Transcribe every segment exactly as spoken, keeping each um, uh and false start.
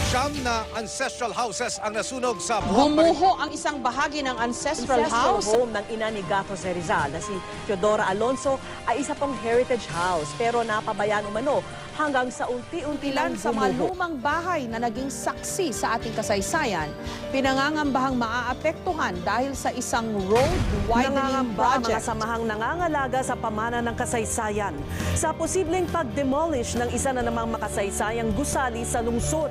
Siyam na ancestral houses ang nasunog sa Gumuho ang isang bahagi ng ancestral, ancestral house. home ng ina ni Gato Rizal na si Teodora Alonso ay isa pong heritage house pero napabayaan umano hanggang sa unti-unti lang Ilan sa mga gumuho. lumang bahay na naging saksi sa ating kasaysayan, pinangangambahang maaapektuhan dahil sa isang road widening Nangangamba ang mga project. samahang nangangalaga sa pamana ng kasaysayan sa posibleng pag-demolish ng isa na namang makasaysayang gusali sa lungsod.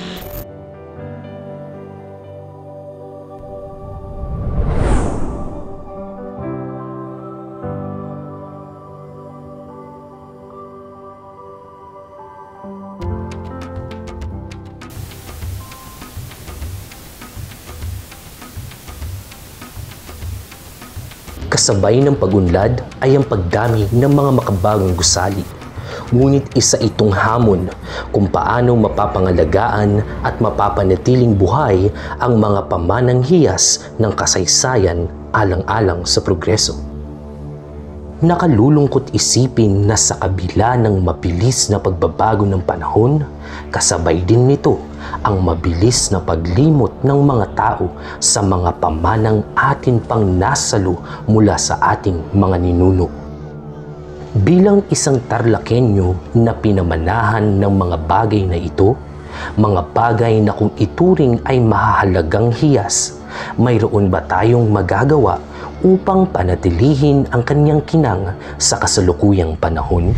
Kasabay ng pagunlad ay ang pagdami ng mga makabagong gusali. Ngunit isa itong hamon kung paano mapapangalagaan at mapapanatiling buhay ang mga pamanang hiyas ng kasaysayan alang-alang sa progreso. Nakalulungkot isipin na sa kabila ng mabilis na pagbabago ng panahon, kasabay din nito ang mabilis na paglimot ng mga tao sa mga pamanang atin pang nasalo mula sa ating mga ninuno. Bilang isang Tarlaqueño na pinamanahan ng mga bagay na ito, mga bagay na kung ituring ay mahahalagang hiyas, mayroon ba tayong magagawa upang panatilihin ang kanyang kinang sa kasalukuyang panahon?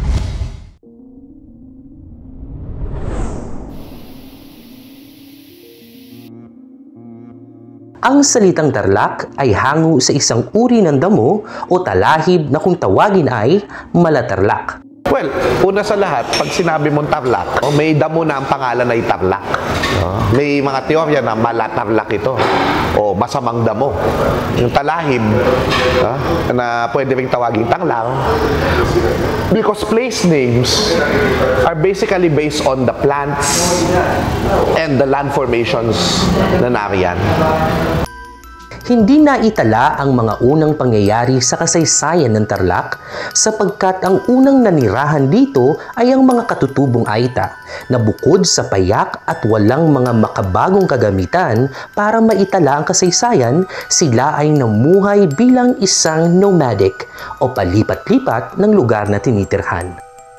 Ang salitang Tarlac ay hango sa isang uri ng damo o talahib na kung tawagin ay malatarlac. Well, una sa lahat, pag sinabi mong Tarlac, oh, may damo na ang pangalan ay Tarlac. Oh, may mga teorya na malatarlac ito o masamang damo. Yung talahib, ah, na pwede ring tawaging Tarlac, because place names are basically based on the plants and the land formations na nariyan. Hindi naitala ang mga unang pangyayari sa kasaysayan ng Tarlac sapagkat ang unang nanirahan dito ay ang mga katutubong Aita na bukod sa payak at walang mga makabagong kagamitan para maitala ang kasaysayan, sila ay namuhay bilang isang nomadic o palipat-lipat ng lugar na tinitirhan.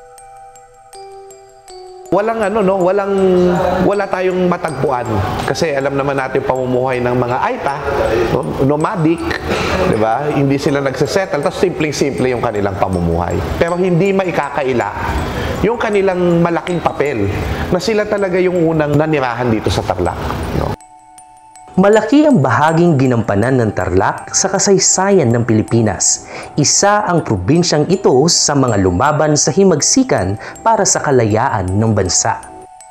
Walang ano no, walang wala tayong matagpuan kasi alam naman natin pamumuhay ng mga Aita, no? Nomadic, 'di ba? Hindi sila nagse-settle, tapos simpleng-simple yung kanilang pamumuhay. Pero hindi maikakaila yung kanilang malaking papel na sila talaga yung unang nanirahan dito sa Tarlac, no? Malaki ang bahaging ginampanan ng Tarlac sa kasaysayan ng Pilipinas. Isa ang probinsyang ito sa mga lumaban sa himagsikan para sa kalayaan ng bansa.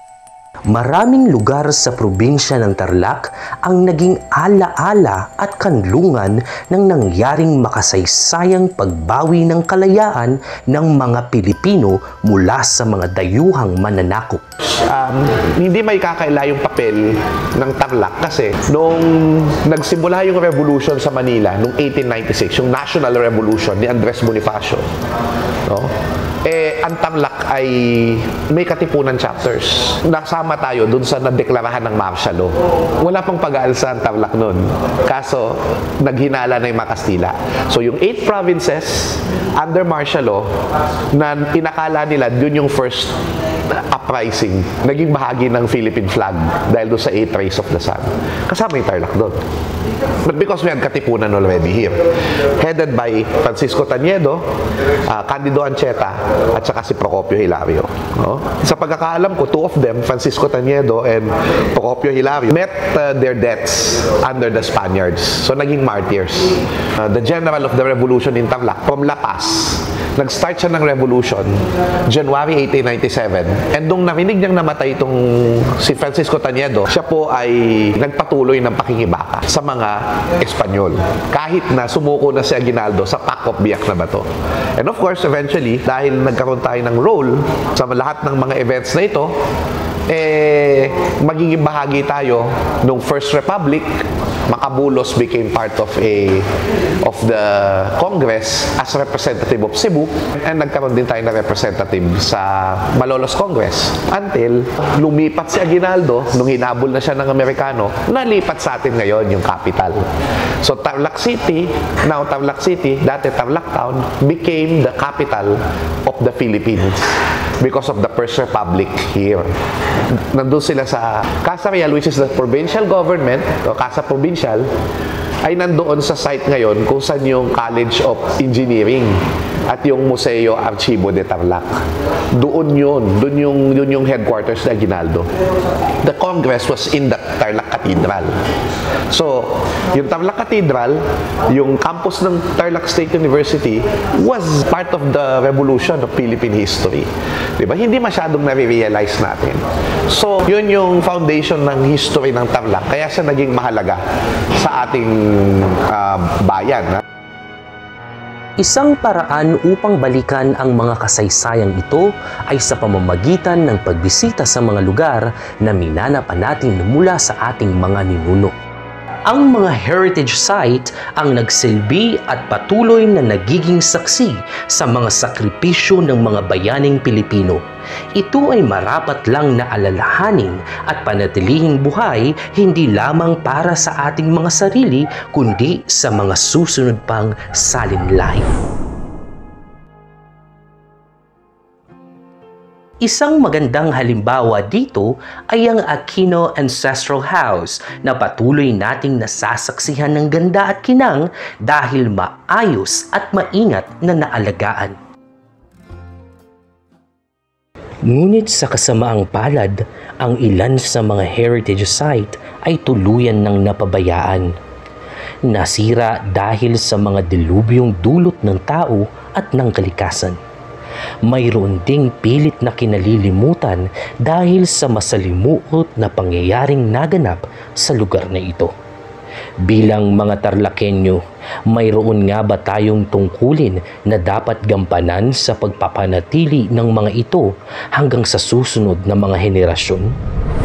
Maraming lugar sa probinsya ng Tarlac ang naging ala-ala at kanlungan ng nangyaring makasaysayang pagbawi ng kalayaan ng mga Pilipino mula sa mga dayuhang mananakop. Um, hindi may kakaila yung papel ng Tarlac kasi nung nagsimula yung revolution sa Manila noong eighteen ninety-six, yung National Revolution ni Andres Bonifacio, no? Eh, ang Tarlac ay may katipunan chapters. Nasama tayo dun sa nadeklarahan ng martial law. Wala pang pag-aalsa ang Tarlac nun. Kaso, naghinala na yung mga Kastila. So, yung eight provinces under martial law na inakala nila dun yung first uprising, naging bahagi ng Philippine flag dahil doon sa eight rays of the sun. Kasama yung Tarlac doon. But because we had katipunan already here, headed by Francisco Taniedo, uh, Candido Ancheta, at saka si Procopio Hilario. No? Sa pagkakaalam ko, two of them, Francisco Taniedo and Procopio Hilario, met uh, their deaths under the Spaniards. So, naging martyrs. Uh, the general of the revolution in Tarlac, from La Paz, nag-start siya ng revolution, January eighteen ninety-seven. And nung narinig niyang namatay itong si Francisco Taniedo, siya po ay nagpatuloy ng pakikibaka sa mga Espanyol. Kahit na sumuko na si Aguinaldo sa Pac of Biak na bato. And of course, eventually, dahil nagkaroon tayo ng role sa lahat ng mga events na ito, eh, magiging bahagi tayo nung First Republic Makabulos became part of a of the Congress as representative of Cebu, and nagkaroon din tayo na representative sa Malolos Congress until lumipat si Aguinaldo nung hinabol na siya ng Amerikano, nalipat sa atin ngayon yung capital. So Tarlac City, now Tarlac City, dati Tarlac Town, became the capital of the Philippines because of the First Republic here. Nandun sila sa Casa Real, which is the provincial government, o Casa Provincial, ay nandoon sa site ngayon kung saan yung College of Engineering at yung Museo Archivo de Tarlac. Doon yun, doon yung, doon yung headquarters ni Aguinaldo. The Congress was in the Tarlac Cathedral. So, yung Tarlac Cathedral, yung campus ng Tarlac State University was part of the revolution of Philippine history. Diba? Hindi masyadong nare-realize natin. So, yun yung foundation ng history ng Tarlac. Kaya siya naging mahalaga sa ating uh, bayan. Isang paraan upang balikan ang mga kasaysayang ito ay sa pamamagitan ng pagbisita sa mga lugar na minanapan natin mula sa ating mga ninuno. Ang mga heritage site ang nagsilbi at patuloy na nagiging saksi sa mga sakripisyo ng mga bayaning Pilipino. Ito ay marapat lang na alalahanin at panatilihing buhay hindi lamang para sa ating mga sarili kundi sa mga susunod pang salinlahi. Isang magandang halimbawa dito ay ang Aquino Ancestral House na patuloy nating nasasaksihan ng ganda at kinang dahil maayos at maingat na naalagaan. Ngunit sa kasamaang palad, ang ilan sa mga heritage site ay tuluyan ng napabayaan. Nasira dahil sa mga dilubyong dulot ng tao at ng kalikasan. Mayroon ding pilit na kinalilimutan dahil sa masalimuot na pangyayaring naganap sa lugar na ito. Bilang mga Tarlaqueño, mayroon nga ba tayong tungkulin na dapat gampanan sa pagpapanatili ng mga ito hanggang sa susunod na mga henerasyon?